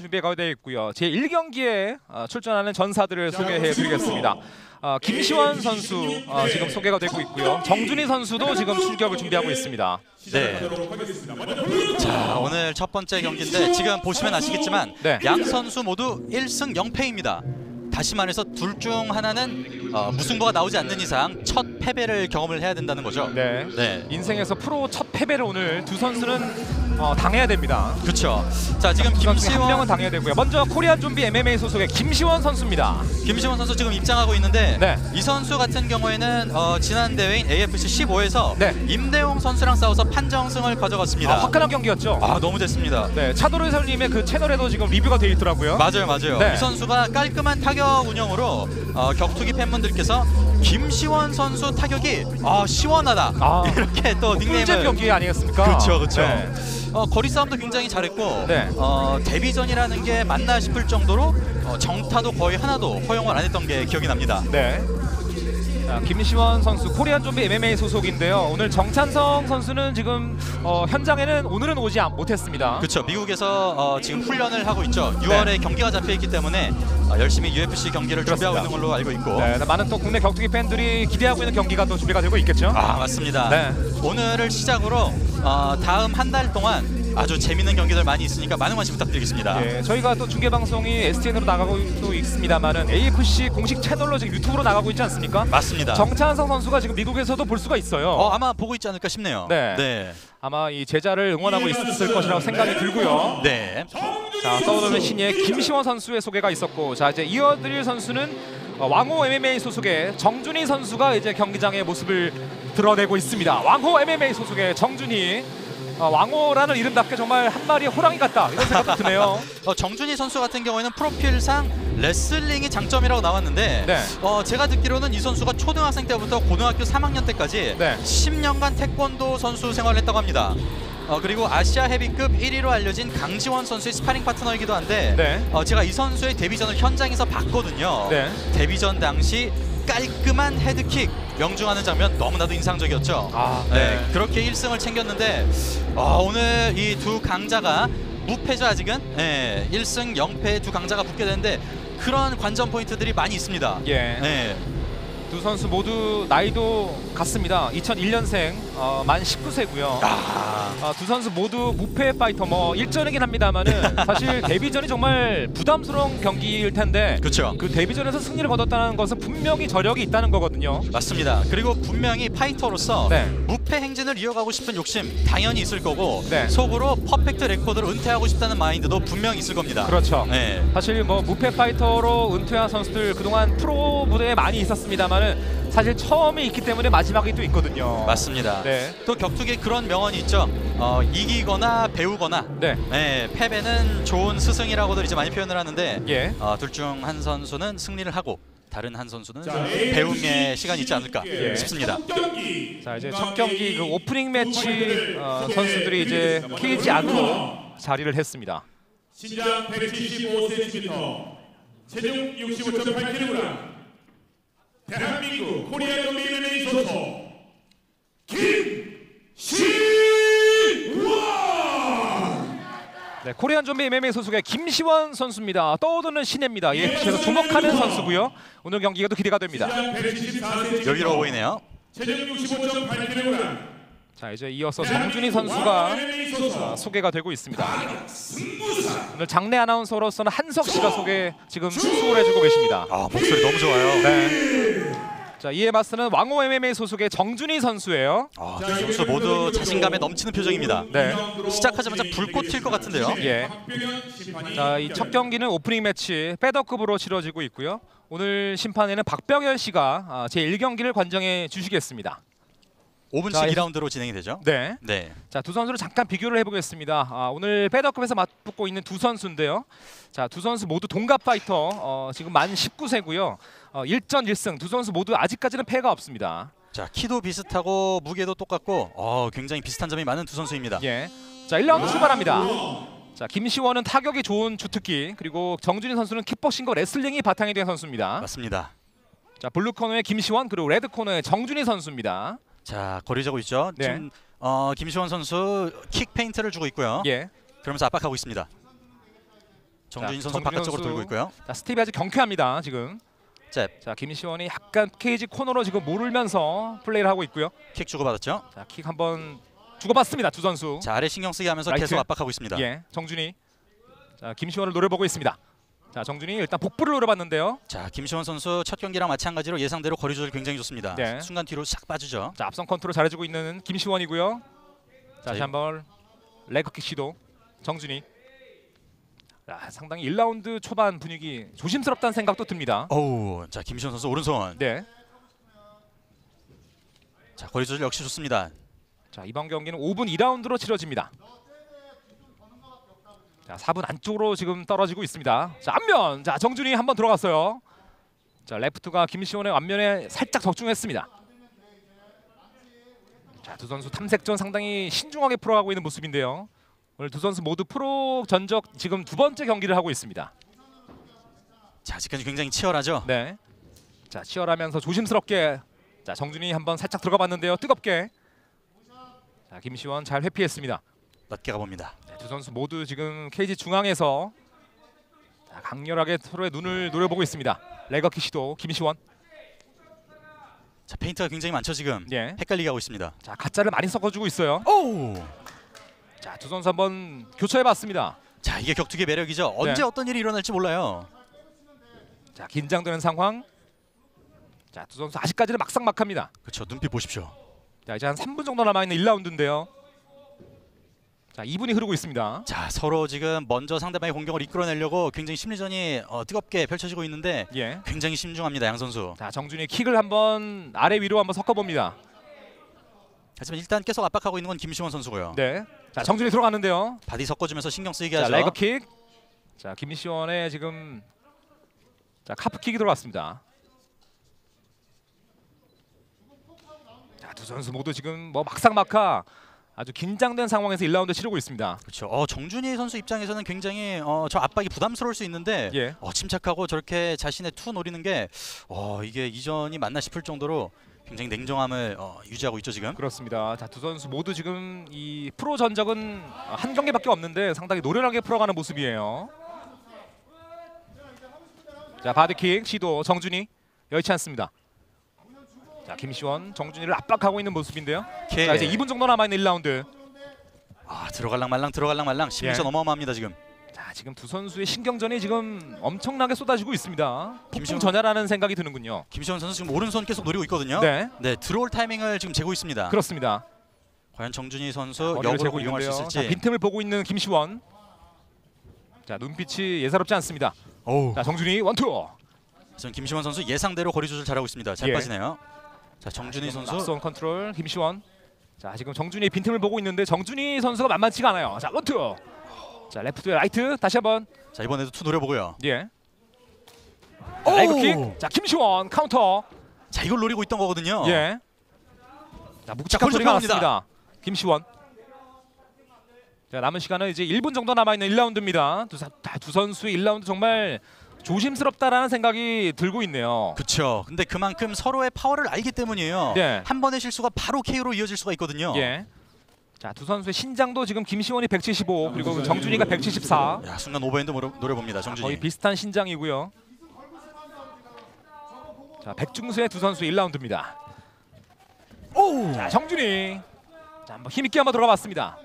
준비가 되어 있고요. 제1경기에 출전하는 전사들을 소개해드리겠습니다. 김시원 선수 지금 소개가 되고 있고요. 정준희 선수도 지금 출격을 준비하고 있습니다. 네. 자, 오늘 첫 번째 경기인데 지금 보시면 아시겠지만 네. 양 선수 모두 1승 0패입니다. 다시 말해서 둘 중 하나는 무승부가 나오지 않는 이상 첫 패배를 경험을 해야 된다는 거죠. 네. 네. 인생에서 프로 첫 패배를 오늘 두 선수는 당해야 됩니다. 그렇죠. 자, 지금 한 김시원 명은 당해야 되고요. 먼저 코리안 좀비 MMA 소속의 김시원 선수입니다. 김시원 선수 지금 입장하고 있는데 네. 이 선수 같은 경우에는 지난 대회인 AFC 15에서 네. 임대용 선수랑 싸워서 판정승을 가져갔습니다. 화끈한 경기였죠. 너무 됐습니다. 네, 차도로 해설님의 그 채널에도 지금 리뷰가 되어 있더라고요. 맞아요. 네. 이 선수가 깔끔한 타격 운영으로 격투기 팬분들께서 김시원 선수 타격이 시원하다 이렇게 또 닉네임을 꿀잼 경기 아니겠습니까? 그렇죠. 네. 거리 싸움도 굉장히 잘했고 네. 데뷔전이라는 게 맞나 싶을 정도로 정타도 거의 하나도 허용을 안 했던 게 기억이 납니다. 네. 자, 김시원 선수 코리안 좀비 MMA 소속인데요. 오늘 정찬성 선수는 지금 현장에는 오늘은 오지 못했습니다. 그렇죠. 미국에서 지금 훈련을 하고 있죠. 6월에 경기가 잡혀있기 때문에 열심히 UFC 경기를 준비하고 있는 걸로 알고 있고 많은 또 국내 격투기 팬들이 기대하고 있는 경기가 또 준비가 되고 있겠죠. 맞습니다. 네. 오늘을 시작으로 다음 한 달 동안 아주 재밌는 경기들 많이 있으니까 많은 관심 부탁드리겠습니다. 예, 저희가 또 중계 방송이 STN으로 나가고 또 있습니다만은 AFC 공식 채널로 지금 유튜브로 나가고 있지 않습니까? 맞습니다. 정찬성 선수가 지금 미국에서도 볼 수가 있어요. 아마 보고 있지 않을까 싶네요. 네. 아마 이 제자를 응원하고 있을 것이라고 생각이 들고요. 네. 자, 떠오르는 신예 김시원 선수의 소개가 있었고, 자 이제 이어드릴 선수는 왕호 MMA 소속의 정준희 선수가 이제 경기장의 모습을 드러내고 있습니다. 왕호 MMA 소속의 정준희. 왕호라는 이름답게 정말 한 마리의 호랑이 같다 이런 생각도 드네요. 정준희 선수 같은 경우에는 프로필상 레슬링이 장점이라고 나왔는데 네. 제가 듣기로는 이 선수가 초등학생 때부터 고등학교 3학년 때까지 10년간 태권도 선수 생활을 했다고 합니다. 그리고 아시아 헤비급 1위로 알려진 강지원 선수의 스파링 파트너이기도 한데 제가 이 선수의 데뷔전을 현장에서 봤거든요. 데뷔전 당시 깔끔한 헤드킥 명중하는 장면 너무나도 인상적이었죠. 그렇게 1승을 챙겼는데 오늘 이 두 강자가 무패죠 아직은. 1승 0패 두 강자가 붙게 되는데 그런 관전 포인트들이 많이 있습니다. 두 선수 모두 나이도 같습니다. 2001년생 만 19세고요. 두 선수 모두 무패 파이터 일전이긴 합니다만은 사실 데뷔전이 정말 부담스러운 경기일 텐데 그렇죠. 그 데뷔전에서 승리를 거뒀다는 것은 분명히 저력이 있다는 거거든요. 맞습니다. 그리고 분명히 파이터로서 무패 행진을 이어가고 싶은 욕심 당연히 있을 거고 속으로 퍼펙트 레코드로 은퇴하고 싶다는 마인드도 분명히 있을 겁니다. 그렇죠. 사실 무패 파이터로 은퇴한 선수들 그동안 프로 무대에 많이 있었습니다만 사실 처음에 있기 때문에 마지막이 또 있거든요. 맞습니다. 또 격투기에 그런 명언이 있죠. 이기거나 배우거나 패배는 좋은 스승이라고들 이제 많이 표현을 하는데 둘 중 한 선수는 승리를 하고 다른 한 선수는 배움의 시간이 있지 않을까 싶습니다. 자 이제 첫 경기 그 오프닝 매치 선수들이 이제 케이지 안으로 자리를 했습니다. 신장 175cm, 체중 65.8kg. 대한민국 코리안 좀비 MMA 소속 김시원. 코리안 좀비 MMA 소속의 김시원 선수입니다. 떠오르는 신예입니다. 그래서 주목하는 선수고요. 오늘 경기가 또 기대가 됩니다. 여기로 보이네요. 체중 65.8kg. 자 이제 이어서 정준희 선수가 소개가 되고 있습니다. 오늘 장내 아나운서로서는 한석 씨가 지금 수고를 해주고 계십니다. 목소리 너무 좋아요. 자 이에 맞서는 왕호 MMA 소속의 정준희 선수예요. 두 선수 모두 자신감에 넘치는 표정입니다. 시작하자마자 불꽃 튈 것 같은데요. 자 이 첫 경기는 오프닝 매치 패더급으로 치러지고 있고요. 오늘 심판에는 박병현 씨가 제1경기를 관정해 주시겠습니다. 5분씩 2라운드로 진행이 되죠. 자, 두 선수를 잠깐 비교를 해보겠습니다. 오늘 패더급에서 맞붙고 있는 두 선수인데요. 자, 두 선수 모두 동갑 파이터, 지금 만 19세고요. 1전 1승, 두 선수 모두 아직까지는 패가 없습니다. 자, 키도 비슷하고 무게도 똑같고 굉장히 비슷한 점이 많은 두 선수입니다. 자, 1라운드 출발합니다. 자, 김시원은 타격이 좋은 주특기, 그리고 정준희 선수는 킥복싱과 레슬링이 바탕이 된 선수입니다. 맞습니다. 자, 블루 코너의 김시원, 그리고 레드 코너의 정준희 선수입니다. 자, 거리 재고 있죠. 지금 김시원 선수 킥 페인트를 주고 있고요. 그러면서 압박하고 있습니다. 정준희 자, 선수 정준희 바깥쪽으로 선수. 돌고 있고요. 자, 스텝이 아주 경쾌합니다 지금. 잽, 자, 김시원이 약간 케이지 코너로 지금 몰면서 플레이를 하고 있고요. 킥 주고받았죠. 자, 킥 한번 주고받습니다 두 선수. 자, 아래 신경 쓰게 하면서 라이트. 계속 압박하고 있습니다. 예, 정준희. 자, 김시원을 노려보고 있습니다. 자, 정준희 일단 복부를 노려봤는데요. 자, 김시원 선수 첫 경기랑 마찬가지로 예상대로 거리 조절 굉장히 좋습니다. 네. 순간 뒤로 싹 빠지죠. 자, 앞선 컨트롤 잘해주고 있는 김시원이고요. 자, 다시 한번 레그킥 시도 정준희. 자, 상당히 1라운드 초반 분위기 조심스럽다는 생각도 듭니다. 어우, 자, 김시원 선수 오른손. 네. 자, 거리 조절 역시 좋습니다. 자, 이번 경기는 5분 2라운드로 치러집니다. 자, 4분 안쪽으로 지금 떨어지고 있습니다. 자, 앞면. 자, 정준희 한번 들어갔어요. 자, 레프트가 김시원의 앞면에 살짝 적중했습니다. 자, 두 선수 탐색전 상당히 신중하게 풀어가고 있는 모습인데요. 오늘 두 선수 모두 프로 전적 지금 두 번째 경기를 하고 있습니다. 자, 아직까지 굉장히 치열하죠. 네. 자, 치열하면서 조심스럽게 자, 정준희 한번 살짝 들어가봤는데요. 뜨겁게. 자, 김시원 잘 회피했습니다. 낮게 가봅니다. 네, 두 선수 모두 지금 케이지 중앙에서 자, 강렬하게 서로의 눈을 노려보고 있습니다. 레거킥 시도 김시원. 자, 페인트가 굉장히 많죠 지금. 예. 헷갈리게 하고 있습니다. 자, 가짜를 많이 섞어주고 있어요. 오! 자, 두 선수 한번 교차해봤습니다. 자, 이게 격투기의 매력이죠. 언제 네. 어떤 일이 일어날지 몰라요. 자, 긴장되는 상황. 자, 두 선수 아직까지는 막상막합니다. 그렇죠. 눈빛 보십시오. 자, 이제 한 3분 정도 남아있는 1라운드인데요. 자, 2분이 흐르고 있습니다. 자, 서로 지금 먼저 상대방의 공격을 이끌어내려고 굉장히 심리전이 뜨겁게 펼쳐지고 있는데 예. 굉장히 신중합니다, 양 선수. 자, 정준희 킥을 한번 아래 위로 한번 섞어봅니다. 하지만 일단 계속 압박하고 있는 건 김시원 선수고요. 네. 자, 정준희 들어갔는데요. 바디 섞어주면서 신경 쓰이게 자, 하죠. 레그킥. 자, 김시원의 지금 자, 카프킥이 들어갔습니다. 자, 두 선수 모두 지금 뭐 막상막하 아주 긴장된 상황에서 1라운드 치르고 있습니다. 그렇죠. 정준희 선수 입장에서는 굉장히 저 압박이 부담스러울 수 있는데 예. 침착하고 저렇게 자신의 투 노리는 게 이게 이전이 맞나 싶을 정도로 굉장히 냉정함을 유지하고 있죠 지금. 그렇습니다. 자, 두 선수 모두 지금 이 프로 전적은 한 경기밖에 없는데 상당히 노련하게 풀어가는 모습이에요. 자, 바디킥 시도 정준희 여의치 않습니다. 자, 김시원 정준희를 압박하고 있는 모습인데요. 오케이. 자, 이제 2분 정도 남아 있는 1라운드. 들어갈랑 말랑 심리전 예. 어마어마합니다 지금. 자, 지금 두 선수의 신경전이 지금 엄청나게 쏟아지고 있습니다. 김시원- 전야라는 생각이 드는군요. 김시원 선수 지금 오른손 계속 노리고 있거든요. 네, 네, 들어올 타이밍을 지금 재고 있습니다. 그렇습니다. 과연 정준희 선수 거리를 역으로 재고 이용할 수 있는데요. 있을지. 자, 빈틈을 보고 있는 김시원. 자, 눈빛이 예사롭지 않습니다. 어우. 자, 정준희 원투. 지금 김시원 선수 예상대로 거리 조절 잘하고 있습니다. 잘 예. 빠지네요. 자, 정준희 선수. 앞선 컨트롤 김시원. 자, 지금 정준희 빈틈을 보고 있는데 정준희 선수가 만만치가 않아요. 자, 원투. 자, 레프트 라이트 다시 한번. 자, 이번에도 투 노려보고요. 예. 오! 레그킥. 자, 김시원 카운터. 자, 이걸 노리고 있던 거거든요. 예. 자, 자, 묵직한 거리 소리가 좁혀갑니다. 났습니다. 김시원. 자, 남은 시간은 이제 1분 정도 남아 있는 1라운드입니다. 두 선수의 1라운드 정말 조심스럽다라는 생각이 들고 있네요. 그렇죠. 근데 그만큼 서로의 파워를 알기 때문이에요. 네. 한 번의 실수가 바로 KO로 이어질 수가 있거든요. 예. 자, 두 선수의 신장도 지금 김시원이 175 그리고 정준희가 174. 야, 순간 오버핸드 노려봅니다. 정준희. 거의 비슷한 신장이고요. 자, 백중수의 두 선수 1라운드입니다. 오! 자, 정준희. 자, 한번 힘있게 한번 들어가봤습니다.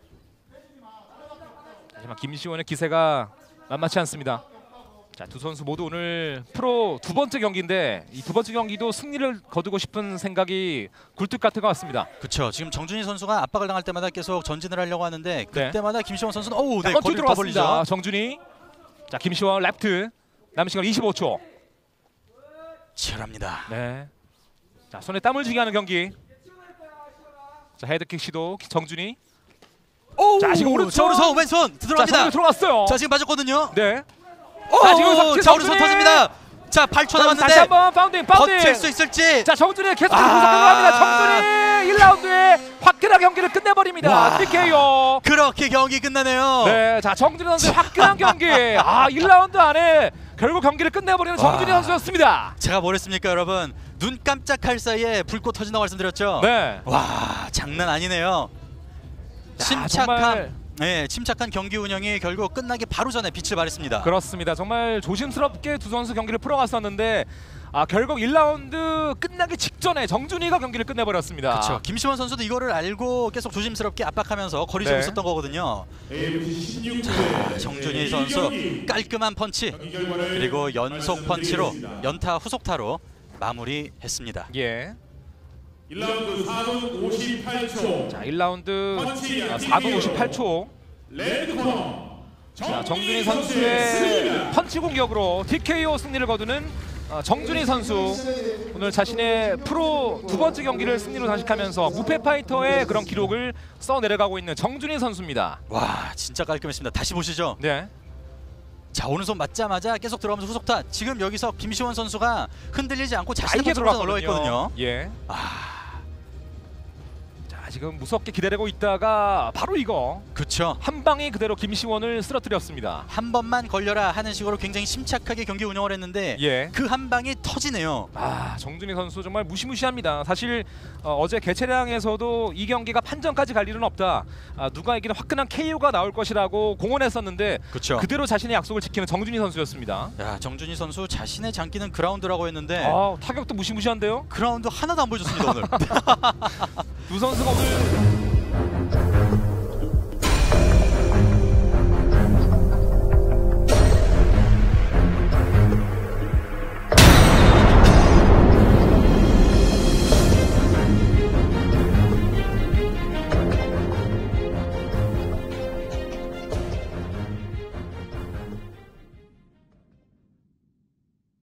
하지만 김시원의 기세가 만만치 않습니다. 자, 두 선수 모두 오늘 프로 두 번째 경기인데 이 두 번째 경기도 승리를 거두고 싶은 생각이 굴뚝 같은 것 같습니다. 그렇죠. 지금 정준희 선수가 압박을 당할 때마다 계속 전진을 하려고 하는데 네. 그때마다 김시원 선수는 자, 네, 원투 거리를 더 들어갔습니다. 벌리죠. 정준희. 자, 김시원 레프트. 남은 시간 25초. 치열합니다. 네. 자, 손에 땀을 쥐게 하는 경기. 자, 헤드킥 시도 정준희. 오! 자, 지금 오른손. 왼손 자, 들어갑니다. 정준희 들어갔어요. 자, 지금 맞았거든요. 네. 오! 자, 지금 석진 자, 오른손 정준희. 터집니다. 자, 8초 다시 남았는데 한번 파운딩. 버틸 수 있을지. 자, 정준희 계속 아. 들어갑니다. 정준희 1라운드에 화끈한 경기를 끝내버립니다. 와. TKO. 그렇게 경기 끝나네요. 네, 자, 정준희 선수의 화끈한 경기. 1라운드 안에 결국 경기를 끝내버리는 정준희 와. 선수였습니다. 제가 뭐랬습니까, 여러분? 눈 깜짝할 사이에 불꽃 터진다고 말씀드렸죠. 네. 와, 장난 아니네요. 자, 침착함. 정말 네, 침착한 경기 운영이 결국 끝나기 바로 전에 빛을 발했습니다. 그렇습니다. 정말 조심스럽게 두 선수 경기를 풀어갔었는데 결국 1라운드 끝나기 직전에 정준희가 경기를 끝내버렸습니다. 그렇죠. 김시원 선수도 이거를 알고 계속 조심스럽게 압박하면서 거리 재고 네. 있었던 거거든요. AFC 16대 정준희 선수 깔끔한 펀치 그리고 연속 펀치로 연타 후속타로 마무리했습니다. 예. 1라운드 4분 58초. 자, 1라운드 4분 58초. 레드 코너. 자, 정준희 선수의 펀치 공격으로 TKO 승리를 거두는 정준희 선수. 오늘 자신의 프로 두 번째 경기를 승리로 장식하면서 무패 파이터의 그런 기록을 써 내려가고 있는 정준희 선수입니다. 와, 진짜 깔끔했습니다. 다시 보시죠. 네. 자, 오른손 맞자마자 계속 들어가면서 후속타. 지금 여기서 김시원 선수가 흔들리지 않고 자신의 이게 컨트롤에 올라있거든요. 예. 자, 지금 무섭게 기다리고 있다가 바로 이거 그렇죠. 한 방이 그대로 김시원을 쓰러뜨렸습니다. 한 번만 걸려라 하는 식으로 굉장히 심착하게 경기 운영을 했는데 예. 그 한 방이 터지네요. 정준희 선수 정말 무시무시합니다. 사실 어제 개최량에서도 이 경기가 판정까지 갈 일은 없다. 누가 이기는 화끈한 KO가 나올 것이라고 공언했었는데 그렇죠. 그대로 자신의 약속을 지키는 정준희 선수였습니다. 야, 정준희 선수 자신의 장기는 그라운드라고 했는데 타격도 무시무시한데요. 그라운드 하나도 안 보여줬습니다 오늘. 두 선수가 오늘